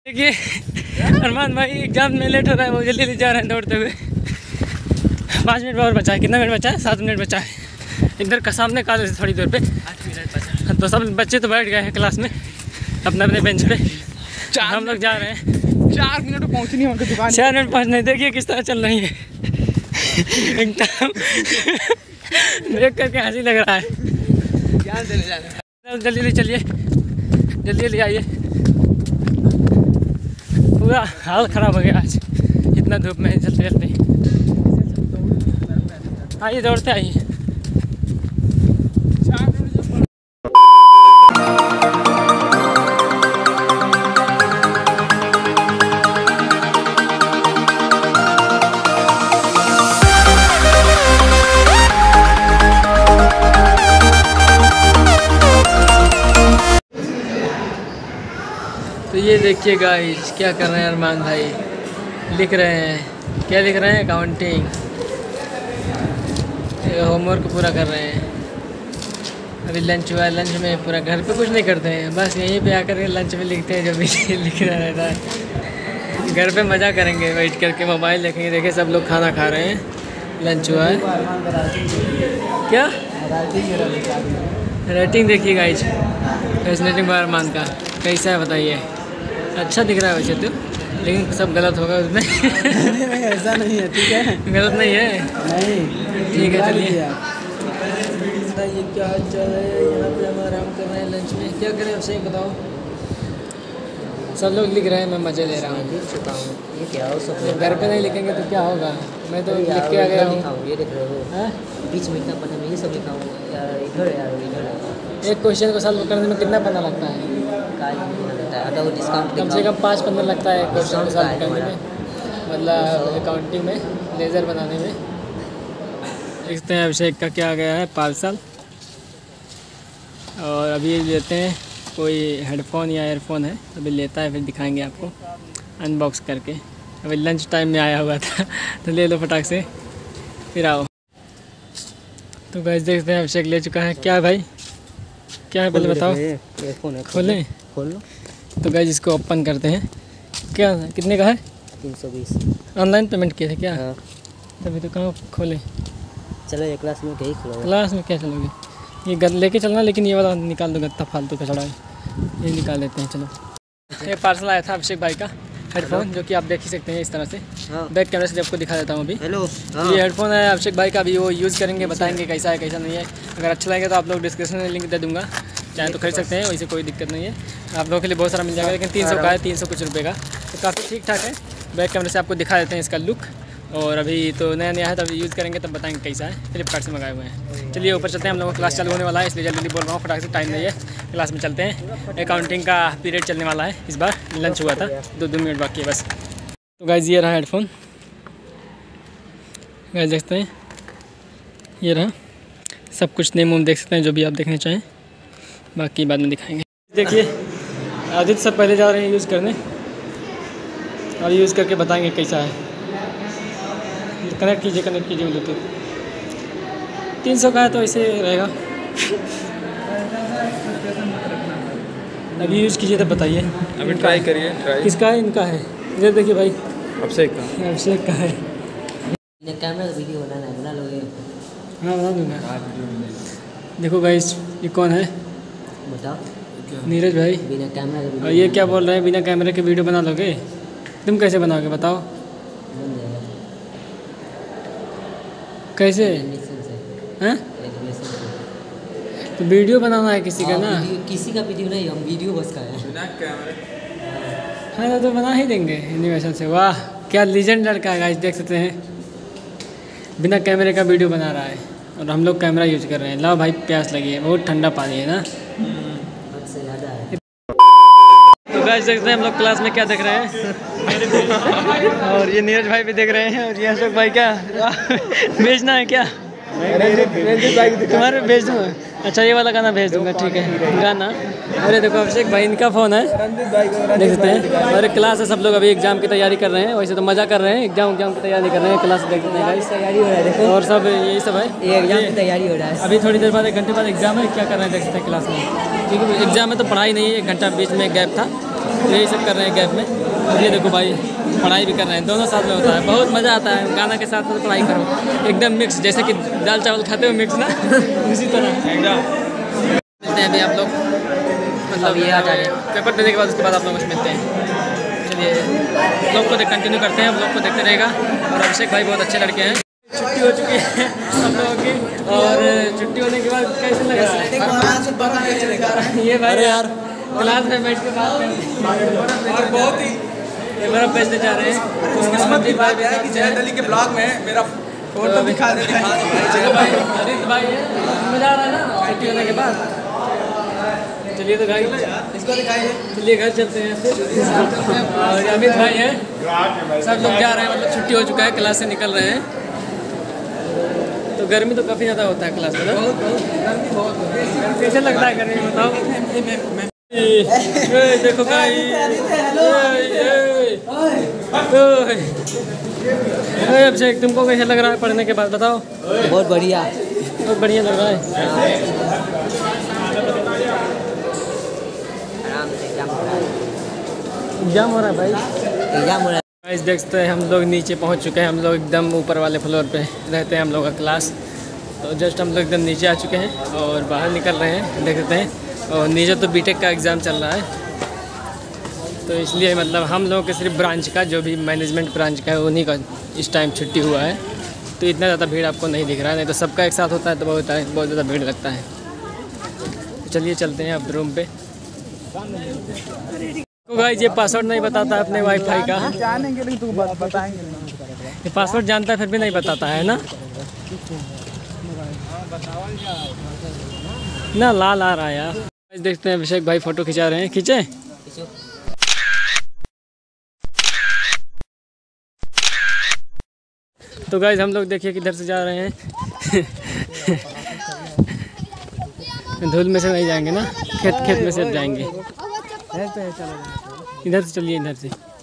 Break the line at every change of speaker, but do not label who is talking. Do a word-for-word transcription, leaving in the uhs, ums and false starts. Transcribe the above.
देखिए अरमान भाई एग्जाम में लेट हो रहा है, वो जल्दी जल्दी जा रहे हैं दौड़ते हुए। पाँच मिनट और बचा है, कितना मिनट बचा है? सात मिनट बचा है। इधर का सामने कॉलेज है थोड़ी दूर पे, आठ मिनट बचा। तो सब बच्चे तो बैठ गए हैं क्लास में अपने अपने बेंच पे, हम लोग जा रहे हैं।
चार मिनट में पहुँच नहीं उनकी दुकान,
चार मिनट पहुँचने। देखिए किस तरह चल रही है एकदम देख करके हंसी लग रहा है। जल्दी जल्दी चलिए, जल्दी जल्दी आइए। पूरा हाल ख़राब हो गया आज, इतना धूप में चलते चलते। आइए दौड़ते आइए। तो ये देखिए गाइस क्या कर रहे हैं अरमान भाई, लिख रहे हैं। क्या लिख रहे हैं? अकाउंटिंग। होमवर्क पूरा कर रहे हैं। अभी लंच हुआ, लंच में पूरा घर पे कुछ नहीं करते हैं, बस यहीं पे आकर के लंच में लिखते हैं जो भी लिखना रहता है। घर पे मज़ा करेंगे बैठ करके, मोबाइल देखेंगे। देखिए सब लोग खाना खा रहे हैं, लंच हुआ है। क्या राइटिंग देखिए गाइस, फैसिनेटिंग बाय अरमान का। कैसा है बताइए? अच्छा दिख रहा है वैसे तो, लेकिन सब गलत होगा उसमें।
नहीं ऐसा नहीं है, ठीक है,
गलत नहीं है,
नहीं
ठीक है। चलिए
ये
क्या चल रहा है यहाँ पे? हम आराम कर रहे हैं लंच में। क्या करें अब सही बताओ? सब लोग लिख रहे हैं, मैं मज़े ले रहा हूँ।
लिख चुका हूँ। ये क्या हो, सब
घर पे नहीं लिखेंगे तो क्या होगा? मैं तो लिख के आ गया हूँ।
ये देख रहे हो बीच में इतना पता नहीं, सब लिखा हूँ यार। इधर यार, इधर
एक क्वेश्चन को सॉल्व करने में कितना पन्ना लगता है?
आता वो डिस्काउंट
कम से कम पाँच पन्ना लगता है क्वेश्चन को सॉल्व करने में, मतलब अकाउंटिंग में, लेज़र बनाने में। देखते हैं अभिषेक का क्या आ गया है पार्सल। और अभी लेते हैं, कोई हेडफोन या एयरफोन है, अभी लेता है फिर दिखाएंगे आपको अनबॉक्स करके। अभी लंच टाइम में आया हुआ था तो ले लो फटाक से, फिर आओ। तो गाइस देखते हैं अभिषेक ले चुका है। क्या है भाई, क्या है पहले बताओ?
एयरफोन है,
खोलें?
खोल लो।
तो गाइस इसको ओपन करते हैं। क्या कितने का है?
तीन सौ बीस।
ऑनलाइन पेमेंट किए थे क्या?
हाँ।
तभी तो कहाँ खोलें?
चलो ये क्लास में कहीं खोलो।
क्लास में क्या चलोगे? ये गद लेके चलना, लेकिन ये वाला निकाल दो, गत्ता फालतू का चढ़ा है, ये निकाल लेते हैं। चलो ये पार्सल आया था अभिषेक भाई का, हेडफोन, जो कि आप देख ही सकते हैं इस तरह से। हाँ। बैक कैमरे से आपको दिखा देता हूँ अभी। हेलो हाँ। ये हेडफोन है अभिषेक भाई का, अभी वो यूज़ करेंगे, बताएंगे कैसा है कैसा नहीं है। अगर अच्छा लगेगा तो आप लोग डिस्क्रिप्शन में लिंक दे दूँगा, चाहे तो खरीद सकते हैं, वैसे कोई दिक्कत नहीं है। आप लोगों के लिए बहुत सारा मिल जाएगा, लेकिन तीन सौ का है, तीन सौ कुछ रुपये का, तो काफ़ी ठीक ठाक है। बैक कैमरे से आपको दिखा देते हैं इसका लुक। और अभी तो नया नया है, तब यूज़ करेंगे तब बताएंगे कैसा है। फ्लिपकार्ट से मंगाए हुए हैं। चलिए ऊपर चलते हैं, हम लोगों को क्लास चालू होने वाला है, इसलिए जल्दी जल्दी बोल रहा हूँ, फटाक से टाइम नहीं है। क्लास में चलते हैं। अकाउंटिंग का पीरियड चलने वाला है इस बार, लंच हुआ था, दो दो मिनट बाकी है बस। तो गाइस ये रहा हेडफोन, गाइस देखते हैं, ये रहा सब कुछ। नेम वोम देख सकते हैं, जो भी आप देखना चाहें, बाकी बाद में दिखाएंगे। देखिए आदित्य सब पहले जा रहे हैं यूज़ करने, और यूज़ करके बताएंगे कैसा है। कनेक्ट कीजिए, कनेक्ट कीजिए ब्लूटूथ। तीन सौ का है तो ऐसे रहेगा। अभी यूज़ कीजिए तब बताइए।
अभी ट्राई करिए। ट्राई
किसका है? इनका है। इधर देखिए भाई,
अभिषेक का।
अभिषेक का है।
कैमरा वीडियो बनाना है, बना लोगे?
हाँ बना दूँगा। देखो गाइस ये कौन है?
बताओ।
नीरज भाई।
बिना कैमरा का
और ये क्या बोल रहे हैं, बिना कैमरे के वीडियो बना लोगे? तुम कैसे बनाओगे बताओ? कैसे हैं? तो वीडियो बनाना है किसी का ना,
किसी का वीडियो नहीं, हम वीडियो बस का है।
बिना कैमरे
हाँ तो बना ही देंगे एनिमेशन से। वाह क्या लीजेंड लड़का है गाइस, देख सकते हैं बिना कैमरे का वीडियो बना रहा है, और हम लोग कैमरा यूज कर रहे हैं। लाओ भाई प्यास लगी है, बहुत ठंडा पानी है ना। तो गाइस देखते हैं हम लोग क्लास में क्या देख रहे हैं। और ये नीरज भाई भी देख रहे हैं, और ये अशोक भाई क्या भेजना है क्या? तुम्हारे भेज दूँगा। अच्छा ये वाला गाना भेज दूँगा, ठीक है गाना। अरे देखो अभिषेक भाई इनका फ़ोन है, देख सकते हैं। और क्लास है, सब लोग अभी एग्जाम की तैयारी कर रहे हैं, वैसे तो मज़ा कर रहे हैं, एग्जाम एग्जाम की तैयारी कर रहे हैं, क्लास देख सकते हैं गाइस, तैयारी हो रहा है देखो। और सब यही सब है,
ये एग्जाम की तैयारी हो रहा है।
अभी थोड़ी देर बाद, एक घंटे बाद एग्जाम है, क्या कर रहे हैं देख सकते हैं क्लास में, क्योंकि एग्जाम में तो पढ़ाई नहीं है, एक घंटा बीच में गैप था, यही सब कर रहे हैं गैप में। ये देखो भाई पढ़ाई भी कर रहे हैं, दोनों साथ में होता है, बहुत मज़ा आता है। गाना के साथ साथ पढ़ाई करो, एकदम मिक्स, जैसे कि दाल चावल खाते हो मिक्स ना उसी तरह एकदम। मिलते हैं अभी आप लोग, मतलब ये आ जाए पेपर देने के बाद, उसके बाद आप लोगों से मिलते हैं। चलिए लोग को देख कंटिन्यू करते हैं, हम लोग को देखते रहेगा। और अभिषेक भाई बहुत अच्छे लड़के हैं। छुट्टी हो चुकी है हम लोगों की, और छुट्टी होने के बाद कैसे लगा ये भाई यार क्लास में बैठ के बात कर और बहुत ही बर्फ बेचने जा रहे हैं।
किस्मत की बात है कि जय दिल्ली के ब्लॉग में मेरा फोटो दिखा दे भाई।
अरित भाई है, मजा आ रहा है ना छुट्टी होने के बाद। चलिए तो भाई
इसको दिखाइए,
चलिए घर चलते हैं फिर। और अमित भाई हैं, सब लोग जा रहे हैं, मतलब छुट्टी हो चुका है, क्लास से निकल रहे हैं। तो गर्मी तो काफ़ी ज़्यादा होता है क्लास में ना,
गर्मी बहुत
कैसे लगता है गर्मी में बताओ। देखो भाई अभिषेक तुमको कैसे लग रहा है पढ़ने के बाद बताओ।
बहुत बढ़िया,
बहुत बढ़िया लग रहा है।
आराम से एग्जाम हो रहा है,
एग्जाम हो रहा है भाई,
एग्जाम हो रहा है।
गाइस देखते हैं हम लोग नीचे पहुंच चुके हैं। हम लोग एकदम ऊपर वाले फ्लोर पे रहते हैं हम लोग का क्लास। तो जस्ट हम लोग एकदम नीचे आ चुके हैं और बाहर निकल रहे हैं, देखते हैं। और नीचे तो बीटेक का एग्ज़ाम चल रहा है, तो इसलिए मतलब हम लोगों के सिर्फ ब्रांच का, जो भी मैनेजमेंट ब्रांच का है, उन्हीं का इस टाइम छुट्टी हुआ है। तो इतना ज़्यादा भीड़ आपको नहीं दिख रहा है, नहीं तो सबका एक साथ होता है तो बहुत बहुत ज़्यादा भीड़ लगता है। तो चलिए चलते हैं अब रूम पे। तो गाइस ये पासवर्ड नहीं बताता अपने वाईफाई का,
जानेंगे लेकिन तुम बताएंगे
ये पासवर्ड जानता है फिर भी नहीं बताता है ना ना लाल आ रहा है यार। गाइस देखते हैं अभिषेक भाई फ़ोटो खिंचा रहे हैं, खींचे। तो गाइस हम लोग देखिए किधर से जा रहे हैं धूल में से नहीं जाएंगे ना, खेत खेत में से जाएंगे। इधर से चलिए, इधर से।